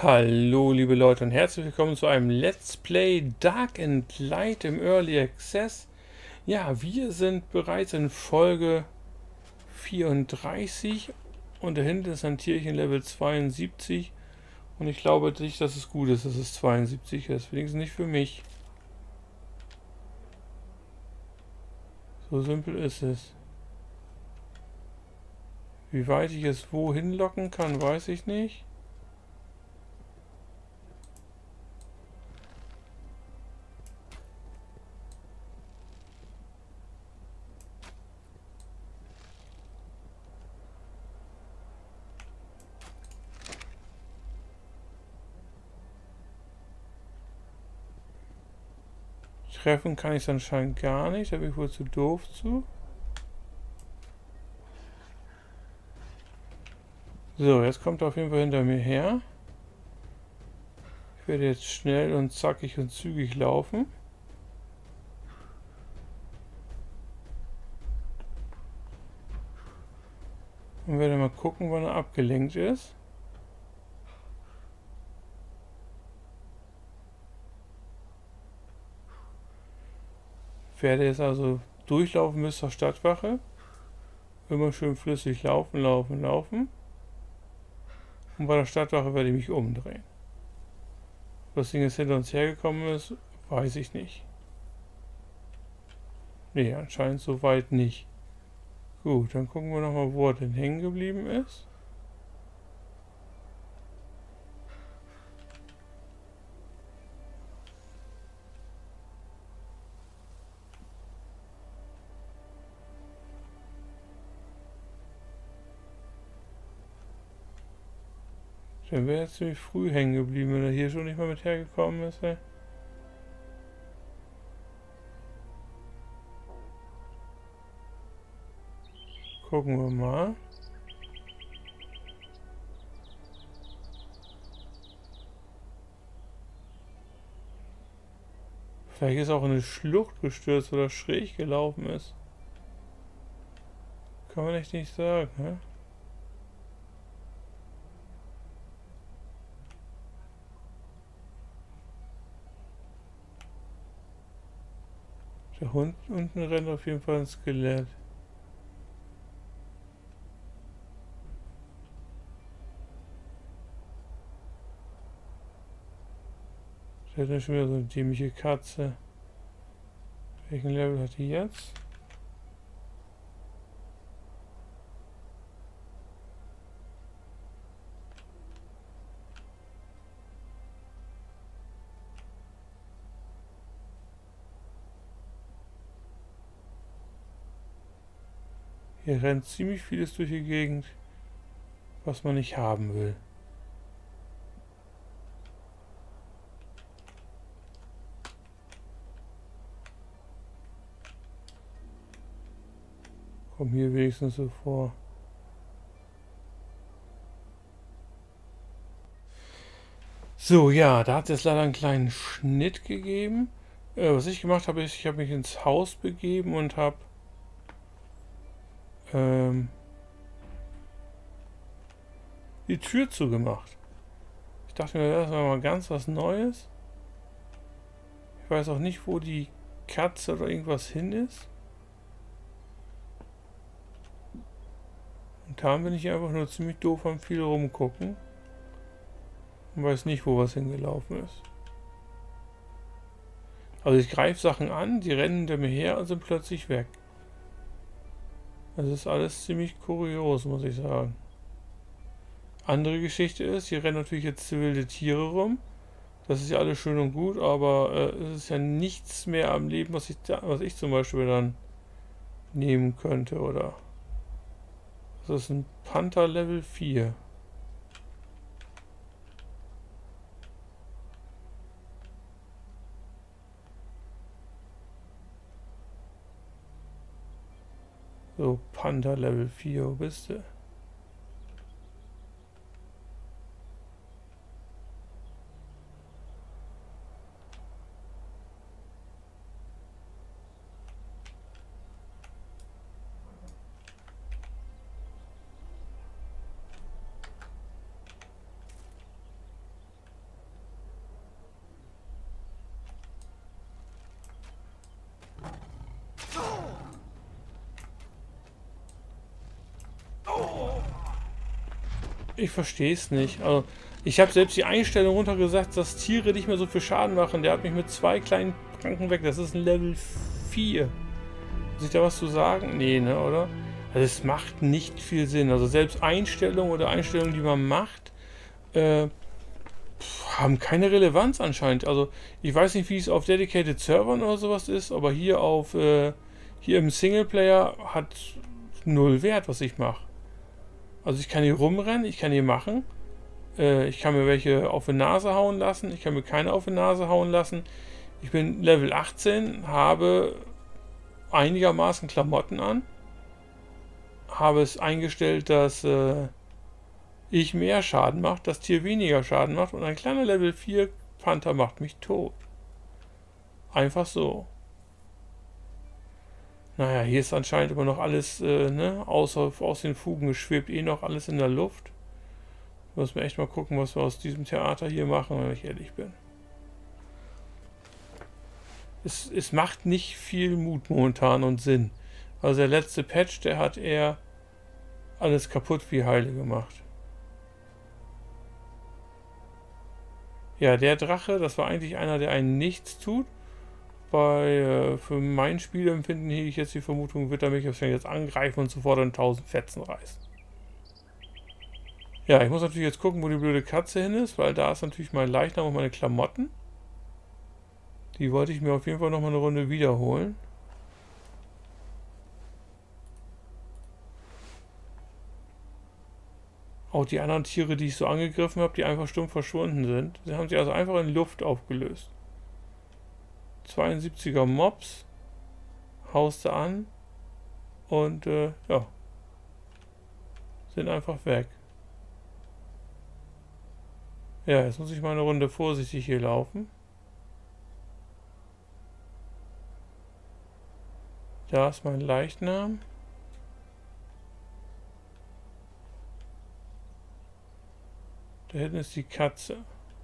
Hallo liebe Leute und herzlich willkommen zu einem Let's Play Dark and Light im Early Access. Ja, wir sind bereits in Folge 34 und dahinter ist ein Tierchen Level 72 und ich glaube nicht, dass es gut ist, dass es 72 ist, wenigstens nicht für mich. So simpel ist es. Wie weit ich es wohin locken kann, weiß ich nicht. Treffen kann ich es anscheinend gar nicht, da bin ich wohl zu doof zu. So, jetzt kommt er auf jeden Fall hinter mir her. Ich werde jetzt schnell und zackig und zügig laufen. Und werde mal gucken, wann er abgelenkt ist. Werde jetzt also durchlaufen bis zur Stadtwache. Immer schön flüssig laufen, laufen, laufen. Und bei der Stadtwache werde ich mich umdrehen. Ob das Ding jetzt hinter uns hergekommen ist, weiß ich nicht. Nee, anscheinend soweit nicht. Gut, dann gucken wir nochmal, wo er denn hängen geblieben ist. Der wäre jetzt ziemlich früh hängen geblieben, wenn er hier schon nicht mal mit hergekommen ist. Ey. Gucken wir mal. Vielleicht ist auch in eine Schlucht gestürzt oder schräg gelaufen ist. Kann man echt nicht sagen, ne? Der Hund unten rennt auf jeden Fall ein Skelett. Der hat ja schon wieder so eine dämliche Katze. Welchen Level hat die jetzt? Hier rennt ziemlich vieles durch die Gegend, was man nicht haben will. Komm hier wenigstens so vor. So, ja, da hat es leider einen kleinen Schnitt gegeben. Was ich gemacht habe, ist, ich habe mich ins Haus begeben und habe die Tür zugemacht. Ich dachte mir, das war mal ganz was Neues. Ich weiß auch nicht, wo die Katze oder irgendwas hin ist. Und da bin ich einfach nur ziemlich doof am viel rumgucken. Und weiß nicht, wo was hingelaufen ist. Also ich greife Sachen an, die rennen hinter mir her und sind plötzlich weg. Das ist alles ziemlich kurios, muss ich sagen. Andere Geschichte ist, hier rennen natürlich jetzt wilde Tiere rum. Das ist ja alles schön und gut, aber es ist ja nichts mehr am Leben, was ich zum Beispiel dann nehmen könnte, oder? Das ist ein Panther Level 4. So, Panther Level 4, wo bist du? Ich verstehe es nicht. Also, ich habe selbst die Einstellung runtergesagt, dass Tiere nicht mehr so viel Schaden machen. Der hat mich mit 2 kleinen Pranken weg. Das ist ein Level 4. Muss ich da was zu sagen? Nee, ne, oder? Also es macht nicht viel Sinn. Also selbst Einstellungen oder Einstellungen, die man macht, haben keine Relevanz anscheinend. Also ich weiß nicht, wie es auf Dedicated Servern oder sowas ist, aber hier hier im Singleplayer hat 0 Wert, was ich mache. Also ich kann hier rumrennen, ich kann hier machen. Ich kann mir welche auf die Nase hauen lassen, ich kann mir keine auf die Nase hauen lassen. Ich bin Level 18, habe einigermaßen Klamotten an. Habe es eingestellt, dass ich mehr Schaden mache, das Tier weniger Schaden macht und ein kleiner Level 4 Panther macht mich tot. Einfach so. Naja, hier ist anscheinend immer noch alles, ne, außer aus den Fugen schwebt eh noch alles in der Luft. Müssen wir echt mal gucken, was wir aus diesem Theater hier machen, wenn ich ehrlich bin. Es macht nicht viel Mut momentan und Sinn. Also der letzte Patch, der hat eher alles kaputt wie heile gemacht. Ja, der Drache, das war eigentlich einer, der einen nichts tut. Für mein Spielempfinden hege ich jetzt die Vermutung, wird er mich jetzt angreifen und sofort in 1000 Fetzen reißen. Ja, ich muss natürlich jetzt gucken, wo die blöde Katze hin ist, weil da ist natürlich mein Leichnam und meine Klamotten. Die wollte ich mir auf jeden Fall noch mal eine Runde wiederholen. Auch die anderen Tiere, die ich so angegriffen habe, die einfach stumpf verschwunden sind. Sie haben sich also einfach in Luft aufgelöst. 72er Mobs. Hauste an. Und ja. Sind einfach weg. Ja, jetzt muss ich mal eine Runde vorsichtig hier laufen. Da ist mein Leichnam. Da hinten ist die Katze.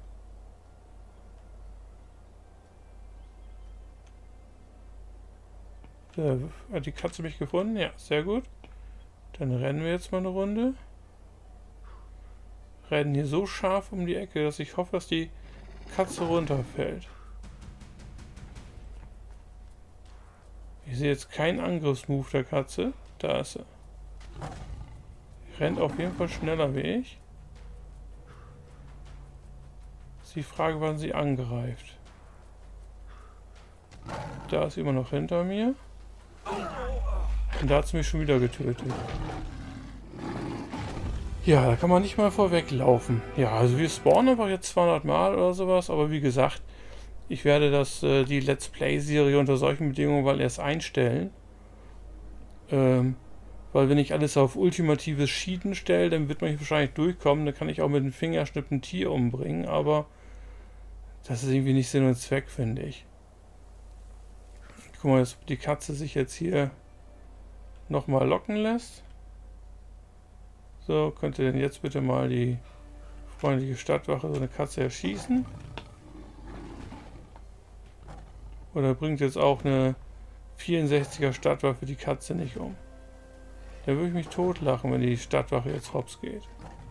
Hat die Katze mich gefunden? Ja, sehr gut. Dann rennen wir jetzt mal eine Runde. Rennen hier so scharf um die Ecke, dass ich hoffe, dass die Katze runterfällt. Ich sehe jetzt keinen Angriffsmove der Katze. Da ist sie. Rennt auf jeden Fall schneller wie ich. Ist die Frage, wann sie angreift. Da ist sie immer noch hinter mir. Und da hat sie mich schon wieder getötet. Ja, da kann man nicht mal vorweglaufen. Ja, also wir spawnen einfach jetzt 200 Mal oder sowas. Aber wie gesagt, ich werde die Let's Play-Serie unter solchen Bedingungen mal erst einstellen. Weil wenn ich alles auf ultimatives Cheaten stelle, dann wird man wahrscheinlich durchkommen. Dann kann ich auch mit dem Fingerschnipp ein Tier umbringen. Aber das ist irgendwie nicht Sinn und Zweck, finde ich. Guck mal, dass die Katze sich jetzt hier nochmal locken lässt. So, könnt ihr denn jetzt bitte mal die freundliche Stadtwache so eine Katze erschießen? Oder bringt jetzt auch eine 64er Stadtwaffe die Katze nicht um? Da würde ich mich totlachen, wenn die Stadtwache jetzt hops geht.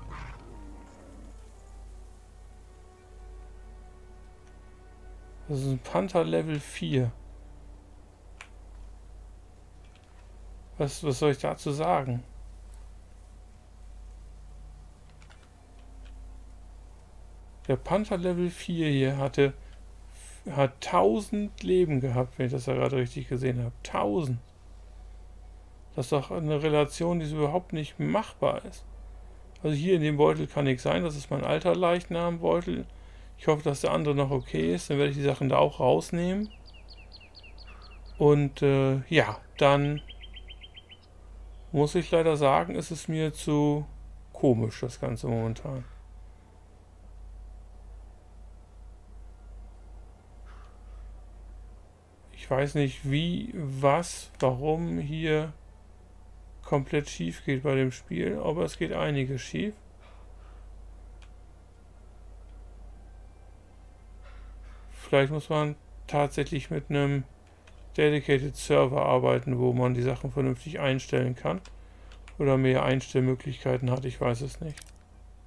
Das ist ein Panther Level 4. Was soll ich dazu sagen? Der Panther Level 4 hier hat 1000 Leben gehabt, wenn ich das ja gerade richtig gesehen habe. 1000. Das ist doch eine Relation, die überhaupt nicht machbar ist. Also hier in dem Beutel kann nichts sein. Das ist mein alter Leichnambeutel. Ich hoffe, dass der andere noch okay ist. Dann werde ich die Sachen da auch rausnehmen. Und ja, dann muss ich leider sagen, ist es mir zu komisch, das Ganze momentan. Ich weiß nicht, wie, was, warum hier komplett schief geht bei dem Spiel, aber es geht einiges schief. Vielleicht muss man tatsächlich mit einem Dedicated Server arbeiten, wo man die Sachen vernünftig einstellen kann. Oder mehr Einstellmöglichkeiten hat, ich weiß es nicht.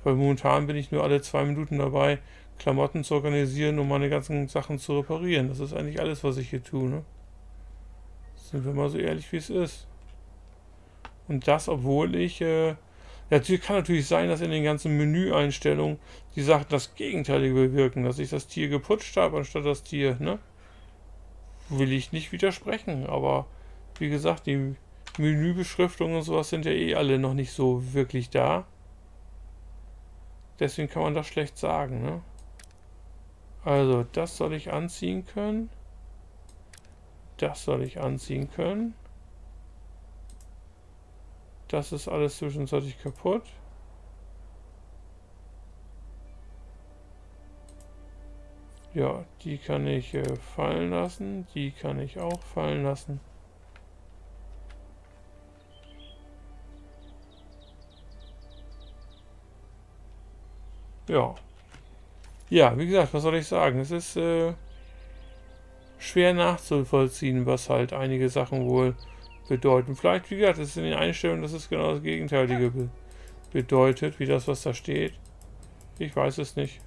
Weil momentan bin ich nur alle 2 Minuten dabei, Klamotten zu organisieren, um meine ganzen Sachen zu reparieren. Das ist eigentlich alles, was ich hier tue, ne? Sind wir mal so ehrlich, wie es ist. Und das, obwohl ich, ja, kann natürlich sein, dass in den ganzen Menüeinstellungen die Sachen das Gegenteilige bewirken, dass ich das Tier geputscht habe, anstatt das Tier, ne? Will ich nicht widersprechen, aber wie gesagt, die Menübeschriftungen und sowas sind ja eh alle noch nicht so wirklich da. Deswegen kann man das schlecht sagen, ne? Also, das soll ich anziehen können. Das soll ich anziehen können. Das ist alles zwischenzeitlich kaputt. Ja, die kann ich fallen lassen. Die kann ich auch fallen lassen. Ja. Ja, wie gesagt, was soll ich sagen? Es ist schwer nachzuvollziehen, was halt einige Sachen wohl bedeuten. Vielleicht, wie gesagt, ist es in den Einstellungen, dass es genau das Gegenteilige bedeutet, wie das, was da steht. Ich weiß es nicht.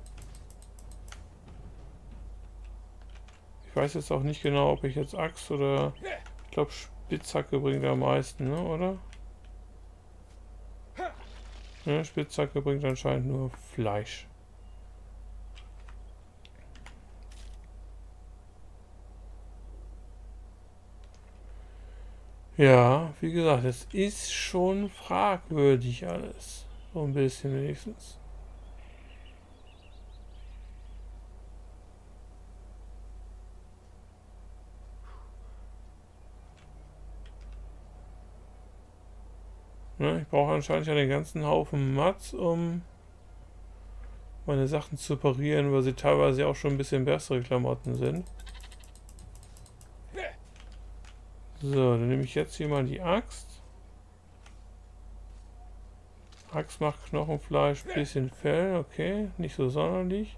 Ich weiß jetzt auch nicht genau, ob ich jetzt Axt oder... Ich glaube, Spitzhacke bringt am meisten, ne, oder? Ne, Spitzhacke bringt anscheinend nur Fleisch. Ja, wie gesagt, es ist schon fragwürdig alles. So ein bisschen wenigstens. Ne, ich brauche anscheinend ja den ganzen Haufen Mats, um meine Sachen zu parieren, weil sie teilweise auch schon ein bisschen bessere Klamotten sind. So, dann nehme ich jetzt hier mal die Axt. Axt macht Knochenfleisch, bisschen Fell, okay, nicht so sonderlich.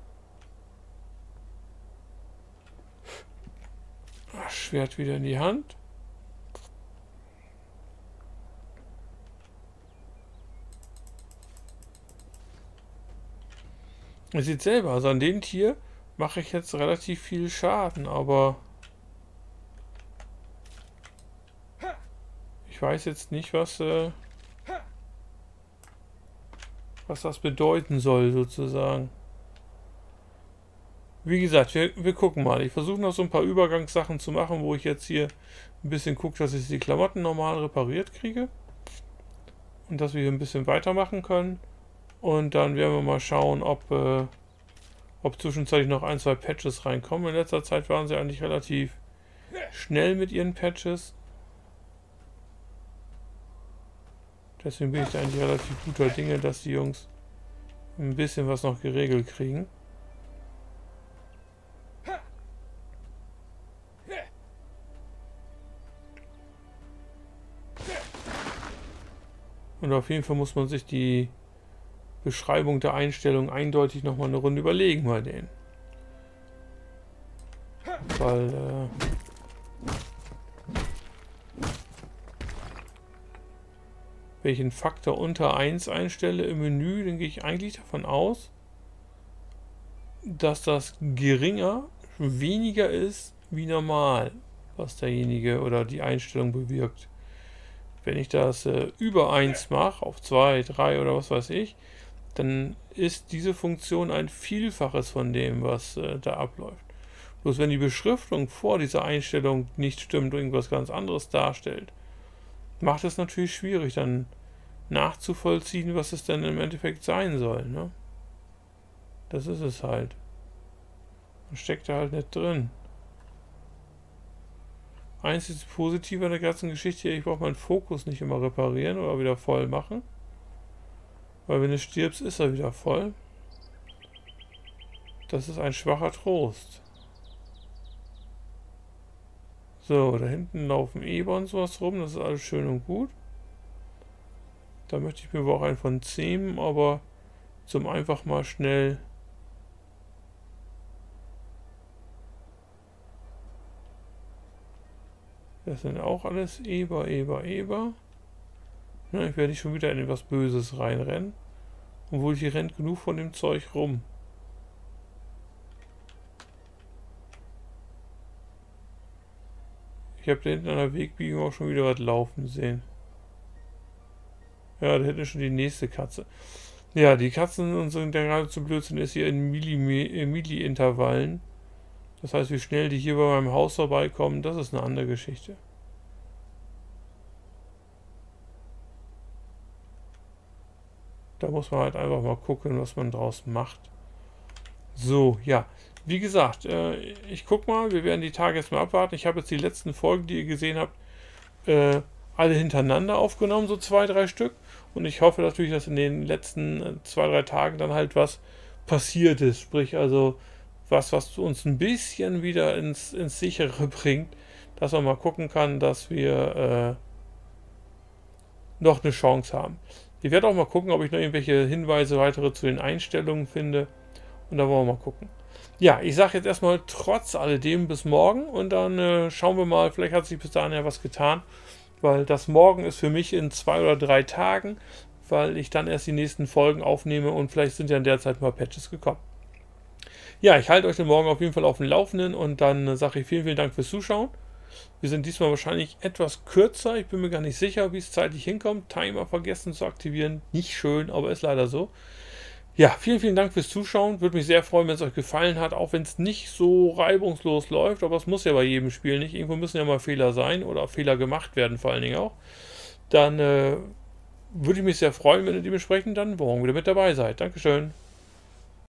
Schwert wieder in die Hand. Ihr seht selber, also an dem Tier mache ich jetzt relativ viel Schaden, aber ich weiß jetzt nicht, was das bedeuten soll, sozusagen. Wie gesagt, wir gucken mal. Ich versuche noch so ein paar Übergangssachen zu machen, wo ich jetzt hier ein bisschen gucke, dass ich die Klamotten normal repariert kriege. Und dass wir hier ein bisschen weitermachen können. Und dann werden wir mal schauen, ob zwischenzeitlich noch ein, zwei Patches reinkommen. In letzter Zeit waren sie eigentlich relativ schnell mit ihren Patches. Deswegen bin ich da eigentlich relativ guter Dinge, dass die Jungs ein bisschen was noch geregelt kriegen. Und auf jeden Fall muss man sich die Beschreibung der Einstellung eindeutig nochmal eine Runde überlegen bei denen. Weil, wenn ich einen Faktor unter 1 einstelle im Menü, dann gehe ich eigentlich davon aus, dass das weniger ist wie normal, was derjenige oder die Einstellung bewirkt. Wenn ich das über 1 mache, auf 2, 3 oder was weiß ich, dann ist diese Funktion ein Vielfaches von dem, was da abläuft. Bloß wenn die Beschriftung vor dieser Einstellung nicht stimmt, irgendwas ganz anderes darstellt, macht es natürlich schwierig, dann nachzuvollziehen, was es denn im Endeffekt sein soll, ne? Das ist es halt. Man steckt da halt nicht drin. Eins ist positiv an der ganzen Geschichte, ich brauche meinen Fokus nicht immer reparieren oder wieder voll machen. Weil wenn du stirbst, ist er wieder voll. Das ist ein schwacher Trost. So, da hinten laufen Eber und sowas rum, das ist alles schön und gut. Da möchte ich mir wohl auch einen von zähmen, aber zum einfach mal schnell das sind auch alles Eber. Ne, ich werde nicht schon wieder in etwas Böses reinrennen. Obwohl hier rennt genug von dem Zeug rum. Ich habe da hinten an der Wegbiegung auch schon wieder was laufen sehen. Ja, da hinten ist schon die nächste Katze. Ja, die Katzen und so, der geradezu Blödsinn ist hier in Milli-Intervallen. Das heißt, wie schnell die hier bei meinem Haus vorbeikommen, das ist eine andere Geschichte. Da muss man halt einfach mal gucken, was man draus macht. So, ja. Wie gesagt, ich guck mal, wir werden die Tage jetzt mal abwarten. Ich habe jetzt die letzten Folgen, die ihr gesehen habt, alle hintereinander aufgenommen, so 2, 3 Stück. Und ich hoffe natürlich, dass in den letzten 2, 3 Tagen dann halt was passiert ist. Sprich also was uns ein bisschen wieder ins Sichere bringt, dass man mal gucken kann, dass wir noch eine Chance haben. Ich werde auch mal gucken, ob ich noch irgendwelche Hinweise weitere zu den Einstellungen finde. Und da wollen wir mal gucken. Ja, ich sage jetzt erstmal trotz alledem bis morgen und dann schauen wir mal, vielleicht hat sich bis dahin ja was getan, weil das morgen ist für mich in 2 oder 3 Tagen, weil ich dann erst die nächsten Folgen aufnehme und vielleicht sind ja in der Zeit mal Patches gekommen. Ja, ich halte euch dann morgen auf jeden Fall auf dem Laufenden und dann sage ich vielen, vielen Dank fürs Zuschauen. Wir sind diesmal wahrscheinlich etwas kürzer, ich bin mir gar nicht sicher, wie es zeitlich hinkommt. Timer vergessen zu aktivieren, nicht schön, aber ist leider so. Ja, vielen, vielen Dank fürs Zuschauen. Würde mich sehr freuen, wenn es euch gefallen hat, auch wenn es nicht so reibungslos läuft, aber es muss ja bei jedem Spiel nicht. Irgendwo müssen ja mal Fehler sein oder Fehler gemacht werden, vor allen Dingen auch. Dann würde ich mich sehr freuen, wenn ihr dementsprechend dann morgen wieder mit dabei seid. Dankeschön.